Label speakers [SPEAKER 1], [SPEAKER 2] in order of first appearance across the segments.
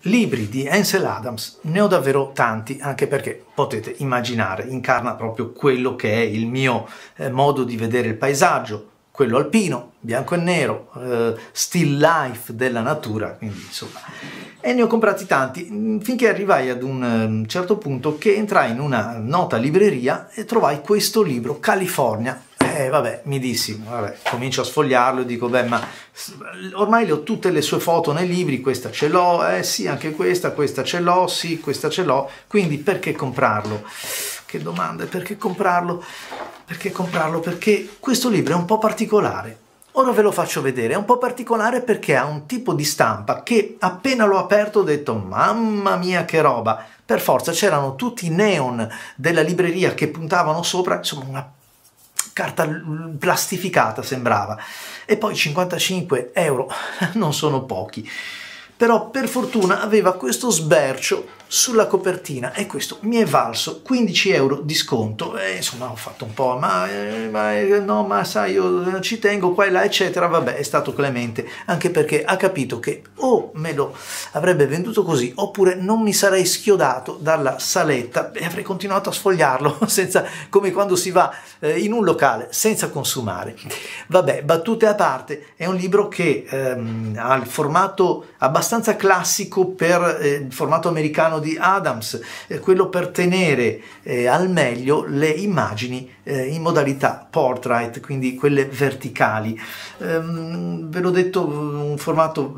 [SPEAKER 1] Libri di Ansel Adams ne ho davvero tanti, anche perché potete immaginare, incarna proprio quello che è il mio modo di vedere il paesaggio, quello alpino, bianco e nero, still life della natura, quindi insomma. E ne ho comprati tanti, finché arrivai ad un certo punto che entrai in una nota libreria e trovai questo libro, California. Vabbè, mi dissi, vabbè, comincio a sfogliarlo e dico, beh, ma ormai le ho tutte le sue foto nei libri, questa ce l'ho, sì, anche questa ce l'ho, sì, questa ce l'ho, quindi perché comprarlo? Che domanda, perché comprarlo? Perché comprarlo? Perché questo libro è un po' particolare. Ora ve lo faccio vedere, è un po' particolare perché ha un tipo di stampa che appena l'ho aperto ho detto, mamma mia che roba! Per forza c'erano tutti i neon della libreria che puntavano sopra, insomma una carta plastificata sembrava, e poi 55 euro non sono pochi, però per fortuna aveva questo sbercio sulla copertina e questo mi è valso 15 euro di sconto e insomma ho fatto un po' no, ma sai, io ci tengo qua e là eccetera. Vabbè, è stato clemente, anche perché ha capito che o me lo avrebbe venduto così oppure non mi sarei schiodato dalla saletta e avrei continuato a sfogliarlo senza, come quando si va in un locale senza consumare. Vabbè, battute a parte, è un libro che ha il formato abbastanza classico per il formato americano di Adams, quello per tenere al meglio le immagini in modalità portrait, quindi quelle verticali. Ve l'ho detto, un formato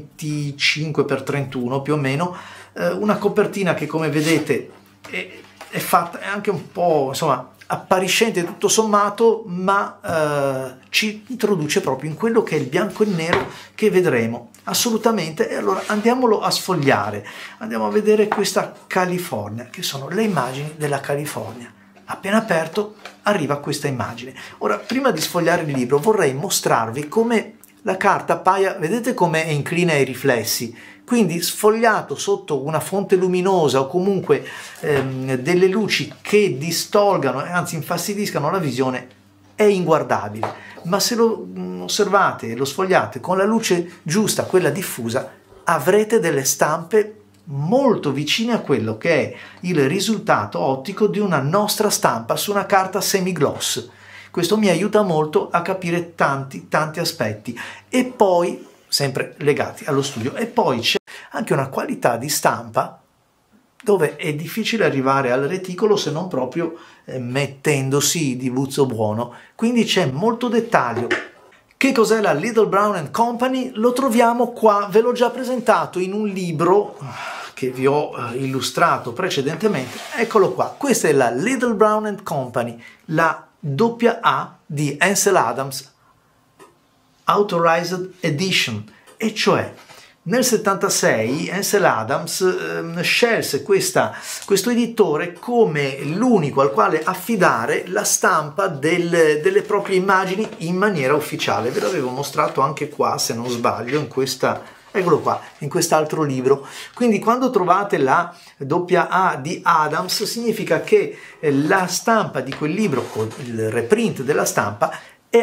[SPEAKER 1] 25x31 più o meno, una copertina che come vedete è fatta, è anche un po' insomma appariscente tutto sommato, ma ci introduce proprio in quello che è il bianco e nero che vedremo assolutamente. E allora andiamolo a sfogliare, andiamo a vedere questa California, che sono le immagini della California. Appena aperto arriva questa immagine. Ora, prima di sfogliare il libro vorrei mostrarvi come la carta appaia, vedete come è incline ai riflessi, quindi sfogliato sotto una fonte luminosa o comunque delle luci che distolgano e anzi infastidiscano la visione è inguardabile, ma se lo osservate e lo sfogliate con la luce giusta, quella diffusa, avrete delle stampe molto vicine a quello che è il risultato ottico di una nostra stampa su una carta semigloss. Questo mi aiuta molto a capire tanti aspetti, e poi sempre legati allo studio, e poi c'è anche una qualità di stampa dove è difficile arrivare al reticolo se non proprio mettendosi di buzzo buono, quindi c'è molto dettaglio. Che cos'è la Little Brown & Company? Lo troviamo qua, ve l'ho già presentato in un libro che vi ho illustrato precedentemente, eccolo qua, questa è la Little Brown & Company, la AA di Ansel Adams Authorized Edition, e cioè nel 76 Ansel Adams scelse questo editore come l'unico al quale affidare la stampa delle proprie immagini in maniera ufficiale. Ve l'avevo mostrato anche qua, se non sbaglio, in questa, eccolo qua, in quest'altro libro. Quindi quando trovate la AA di Adams significa che la stampa di quel libro, o il reprint della stampa, è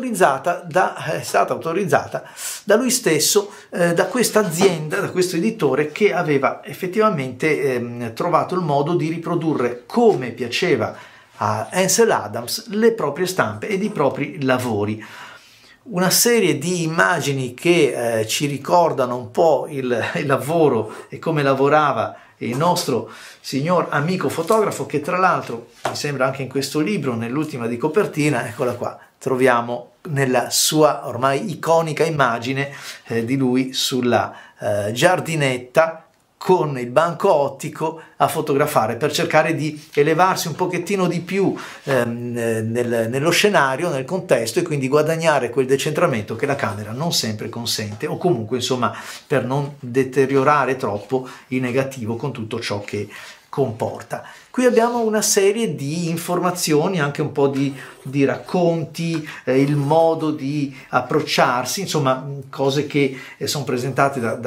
[SPEAKER 1] stata autorizzata da lui stesso, da questa azienda, da questo editore che aveva effettivamente trovato il modo di riprodurre come piaceva a Ansel Adams le proprie stampe ed i propri lavori. Una serie di immagini che ci ricordano un po' il lavoro e come lavorava il nostro signor amico fotografo, che tra l'altro mi sembra anche in questo libro, nell'ultima di copertina, eccola qua, troviamo nella sua ormai iconica immagine di lui sulla giardinetta con il banco ottico a fotografare per cercare di elevarsi un pochettino di più nello scenario, nel contesto, e quindi guadagnare quel decentramento che la camera non sempre consente, o comunque insomma per non deteriorare troppo il negativo con tutto ciò che comporta. Qui abbiamo una serie di informazioni, anche un po' di racconti, il modo di approcciarsi, insomma cose che sono presentate da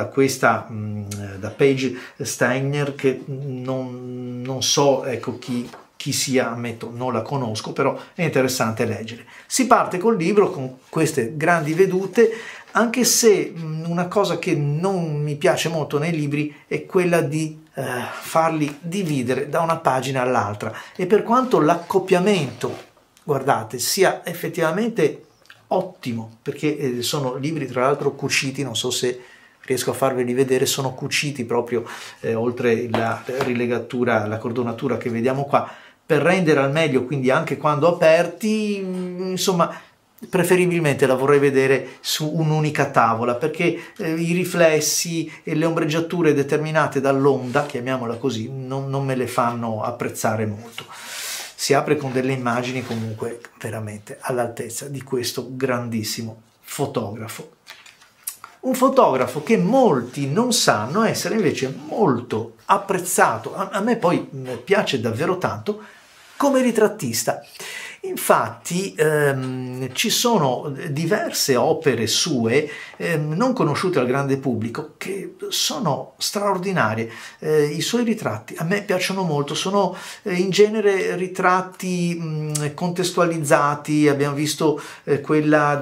[SPEAKER 1] Paige Steiner, che non so, ecco, chi sia, ammetto, non la conosco, però è interessante leggere. Si parte col libro con queste grandi vedute, anche se una cosa che non mi piace molto nei libri è quella di farli dividere da una pagina all'altra, e per quanto l'accoppiamento, guardate, sia effettivamente ottimo, perché sono libri tra l'altro cuciti, non so se riesco a farveli vedere, sono cuciti proprio oltre la rilegatura, la cordonatura che vediamo qua, per rendere al meglio, quindi anche quando aperti, insomma, preferibilmente la vorrei vedere su un'unica tavola, perché i riflessi e le ombreggiature determinate dall'onda, chiamiamola così, non me le fanno apprezzare molto. Si apre con delle immagini comunque veramente all'altezza di questo grandissimo fotografo. Un fotografo che molti non sanno essere invece molto apprezzato, a me poi piace davvero tanto come ritrattista. Infatti ci sono diverse opere sue non conosciute al grande pubblico che sono straordinarie. I suoi ritratti a me piacciono molto, sono in genere ritratti contestualizzati. Abbiamo visto quella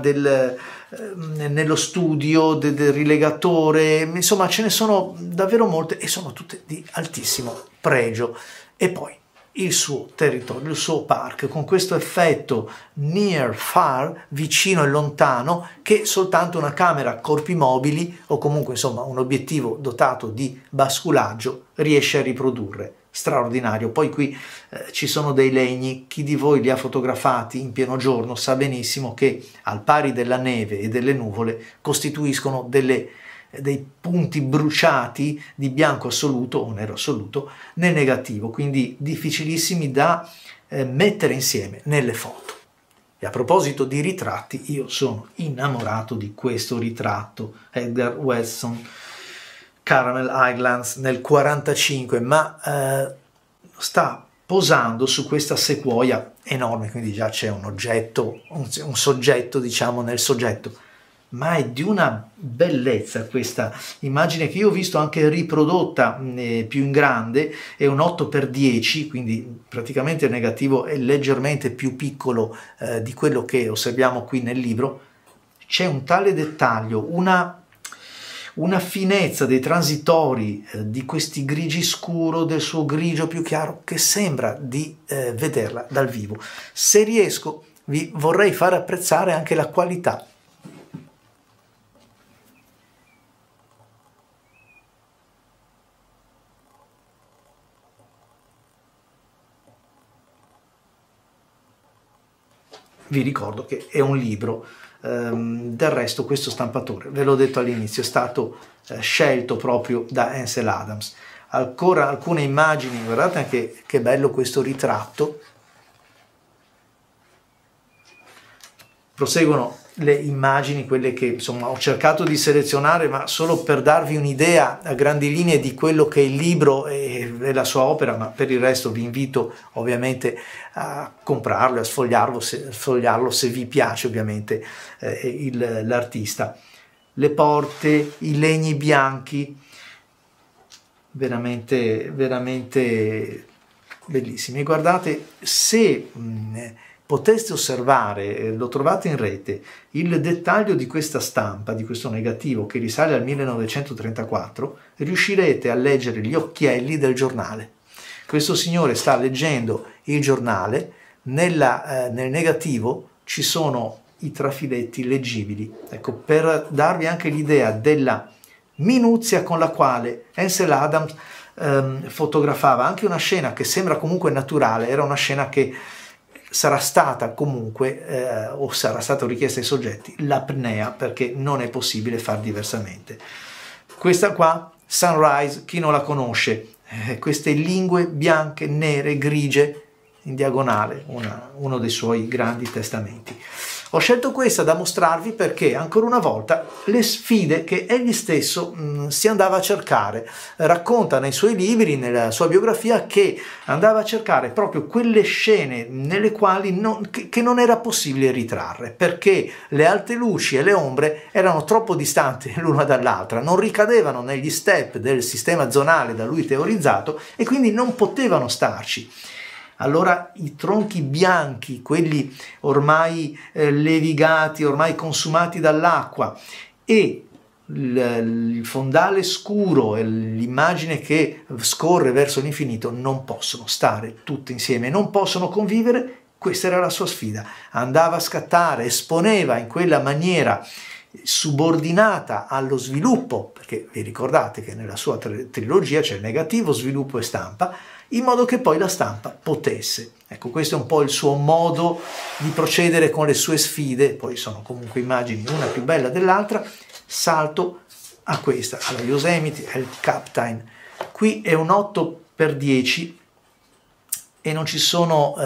[SPEAKER 1] nello studio del rilegatore, insomma ce ne sono davvero molte e sono tutte di altissimo pregio. E poi il suo territorio, il suo park, con questo effetto near far, vicino e lontano, che soltanto una camera a corpi mobili o comunque insomma un obiettivo dotato di basculaggio riesce a riprodurre. Straordinario. Poi qui ci sono dei legni, chi di voi li ha fotografati in pieno giorno sa benissimo che al pari della neve e delle nuvole costituiscono dei punti bruciati di bianco assoluto o nero assoluto nel negativo, quindi difficilissimi da mettere insieme nelle foto. E a proposito di ritratti, io sono innamorato di questo ritratto, Edgar Weston, Caramel Highlands nel 1945, ma sta posando su questa sequoia enorme, quindi già c'è un oggetto, un soggetto diciamo nel soggetto, ma è di una bellezza questa immagine, che io ho visto anche riprodotta più in grande, è un 8x10, quindi praticamente il negativo è leggermente più piccolo di quello che osserviamo qui nel libro. C'è un tale dettaglio, una finezza dei transitori, di questi grigi scuro, del suo grigio più chiaro, che sembra di vederla dal vivo. Se riesco vi vorrei far apprezzare anche la qualità. Vi ricordo che è un libro. Del resto questo stampatore, ve l'ho detto all'inizio, è stato scelto proprio da Ansel Adams. Ancora alcune immagini, guardate anche che bello questo ritratto. Proseguono le immagini, quelle che insomma ho cercato di selezionare, ma solo per darvi un'idea a grandi linee di quello che è il libro e la sua opera, ma per il resto vi invito ovviamente a comprarlo, a sfogliarlo se vi piace ovviamente l'artista. Le porte, i legni bianchi, veramente, veramente bellissimi. Guardate, se poteste osservare, lo trovate in rete, il dettaglio di questa stampa, di questo negativo che risale al 1934, riuscirete a leggere gli occhielli del giornale. Questo signore sta leggendo il giornale, nel negativo ci sono i trafiletti leggibili. Ecco, per darvi anche l'idea della minuzia con la quale Ansel Adams fotografava anche una scena che sembra comunque naturale, era una scena che sarà stata comunque o sarà stata richiesta ai soggetti l'apnea, perché non è possibile far diversamente. Questa qua, Sunrise, chi non la conosce, queste lingue bianche, nere, grigie in diagonale, uno dei suoi grandi testamenti. Ho scelto questa da mostrarvi perché ancora una volta le sfide che egli stesso si andava a cercare. Racconta nei suoi libri, nella sua biografia, che andava a cercare proprio quelle scene nelle quali che non era possibile ritrarre, perché le alte luci e le ombre erano troppo distanti l'una dall'altra, non ricadevano negli step del sistema zonale da lui teorizzato e quindi non potevano starci. Allora i tronchi bianchi, quelli ormai levigati, ormai consumati dall'acqua, e il fondale scuro e l'immagine che scorre verso l'infinito non possono stare tutte insieme, non possono convivere. Questa era la sua sfida, andava a scattare, esponeva in quella maniera subordinata allo sviluppo, perché vi ricordate che nella sua trilogia c'è negativo, sviluppo e stampa, in modo che poi la stampa potesse. Ecco, questo è un po' il suo modo di procedere con le sue sfide, poi sono comunque immagini una più bella dell'altra. Salto a questa, alla Yosemite, al Captain. Qui è un 8x10 e non ci sono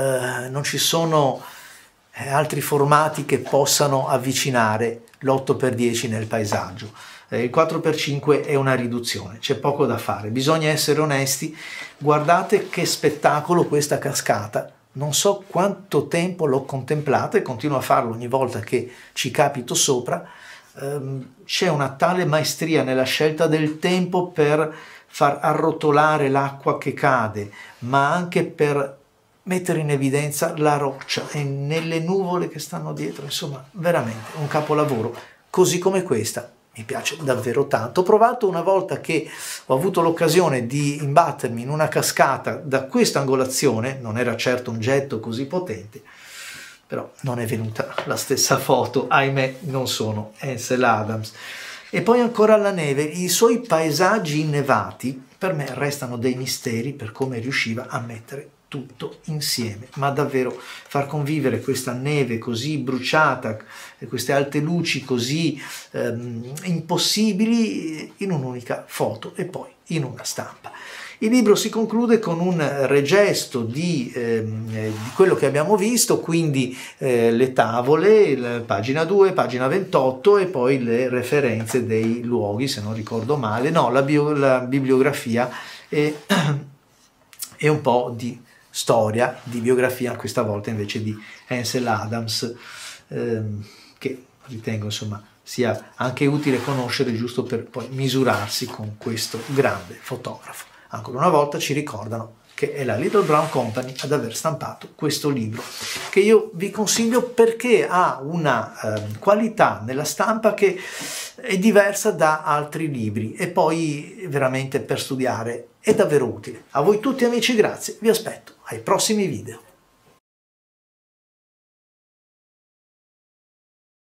[SPEAKER 1] altri formati che possano avvicinare l'8x10 nel paesaggio. Il 4x5 è una riduzione, c'è poco da fare, bisogna essere onesti. Guardate che spettacolo questa cascata, non so quanto tempo l'ho contemplata e continuo a farlo ogni volta che ci capito sopra. C'è una tale maestria nella scelta del tempo per far arrotolare l'acqua che cade, ma anche per mettere in evidenza la roccia e nelle nuvole che stanno dietro. Insomma, veramente un capolavoro, così come questa. Mi piace davvero tanto. Ho provato una volta che ho avuto l'occasione di imbattermi in una cascata da questa angolazione, non era certo un getto così potente, però non è venuta la stessa foto, ahimè non sono Ansel Adams. E poi ancora la neve, i suoi paesaggi innevati per me restano dei misteri per come riusciva a mettere tutto insieme, ma davvero far convivere questa neve così bruciata e queste alte luci così impossibili in un'unica foto e poi in una stampa. Il libro si conclude con un regesto di quello che abbiamo visto, quindi le tavole, pagina 2, pagina 28 e poi le referenze dei luoghi, se non ricordo male, no, la bibliografia e un po' di storia, di biografia, questa volta invece di Ansel Adams, che ritengo insomma sia anche utile conoscere, giusto per poi misurarsi con questo grande fotografo. Ancora una volta ci ricordano che è la Little Brown Company ad aver stampato questo libro, che io vi consiglio perché ha una qualità nella stampa che è diversa da altri libri e poi veramente per studiare è davvero utile. A voi tutti amici grazie, vi aspetto ai prossimi video.